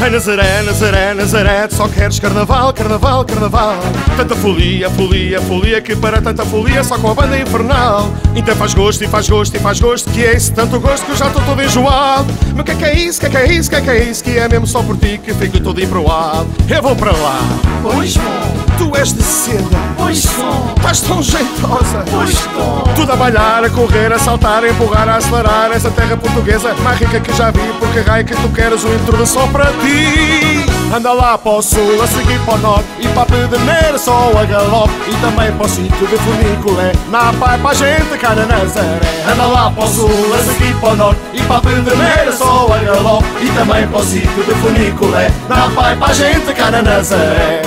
Ai Nazaré, Nazaré, Nazaré, só queres carnaval, carnaval, carnaval. Tanta folia, folia, folia, que para tanta folia só com a banda infernal. Então faz gosto e faz gosto e faz gosto, que é esse tanto gosto que eu já estou todo enjoado. Mas que é isso, que é isso, que é isso, que é mesmo só por ti que fico todo emproado. Eu vou para lá. Pois vou. Tu és de seda. Pois vou. Estás tão jeitosa. Pois vou. Tudo a balhar, a correr, a saltar, a empurrar, a acelerar. Essa terra portuguesa mais rica que já vi. Porque raio que tu queres um intrudo só para ti. Anda lá para o sul, a seguir para o norte, e para a Pedreneira só a galope. E também para o sítio de Funiculé, na pai para a gente cá na Nazaré. Anda lá para o sul, a seguir para o norte, e para a Pedreneira só a galope. E também para o sítio de Funiculé, na pai para a gente cá na Nazaré.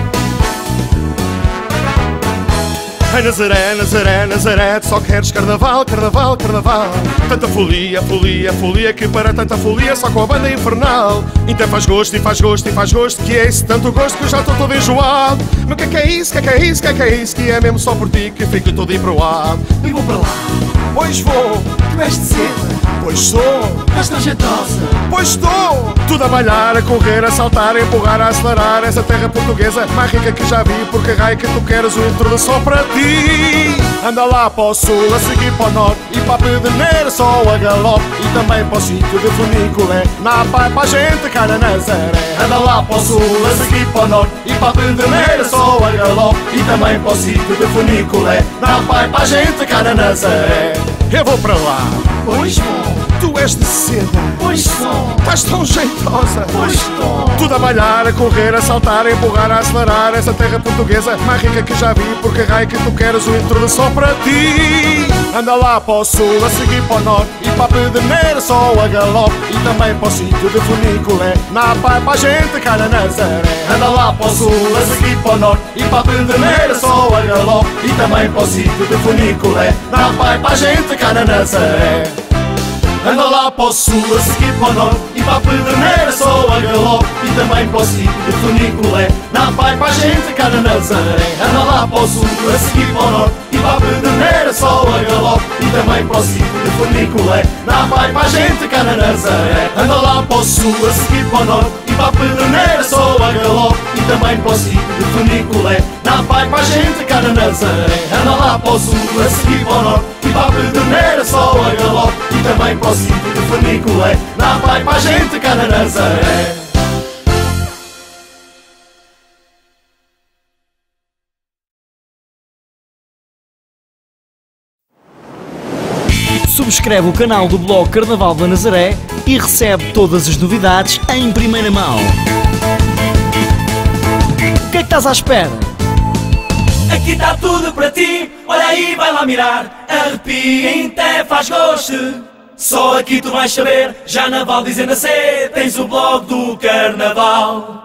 Ai Nazaré, Nazaré, Nazaré, só queres carnaval, carnaval, carnaval. Tanta folia, folia, folia, que para tanta folia só com a banda infernal. Então faz gosto e faz gosto e faz gosto, que é esse tanto gosto que eu já estou todo enjoado. Mas que é isso, que é isso, que é isso, que é mesmo só por ti que fico todo emproado. E vou para lá. Pois vou. Tu és de seda. Pois sou. Estás tão jeitosa. Pois estou. Tudo a balhar, a correr, a saltar, a empurrar, a acelerar. Essa terra portuguesa mais rica que já vi. Porque raio que tu queres um intrudo só para ti. Anda lá para o sul, a seguir para o norte, e para a Pedreneira só a galope. E também para o sítio de Funiculé, na pai para a gente cá na Nazaré. Anda lá para o sul, a seguir para o norte, e para a Pedreneira só a galope. E também para o sítio de Funiculé, na pai para a gente cá na Nazaré. Eu vou para lá. Pois vou. Tu és de seda. Pois vou. Estás tão jeitosa. Pois estou. Tudo a balhar, a correr, a saltar, a empurrar, a acelerar. Essa terra portuguesa mais rica que já vi. Porque raio que tu queres um intrudo só para ti. Anda lá para o sul, a seguir para o norte, e para a Pedreneira só a galope. E também para o sítio de Funiculé, na pai para a gente cá na Nazaré. Anda lá para o sul, a seguir para o norte, e para a Pedreneira só a galope. E também para o sítio de Funiculé, na pai para a gente cá na Nazaré. Anda lá para o sul, a seguir para o norte, e para a Pedreneira só a galope. E também para o sítio de Funiculé, na pai para a gente cá na Nazaré. Anda lá para o sul, a seguir para o norte, e para a Pedreneira só a galope. E também para o sítio de Funiculé, na pai para a gente cá na Nazaré. Anda lá para o sul, a seguir para o norte, e para a Pedreneira só a galope. E também para o sítio de Funiculé, na pai para a gente cá na Nazaré. Anda lá para o sul, a seguir para o norte, e para a Pedreneira só a galope. E também para o sítio de Funiculé, na pai para a gente cá na Nazaré. Subscreve o canal do blog Carnaval da Nazaré e recebe todas as novidades em primeira mão. O que é que estás à espera? Aqui está tudo para ti. Olha aí, vai lá mirar. Arrepia, até faz gosto. Só aqui tu vais saber. Já na Val Dizenda C tens o blog do Carnaval.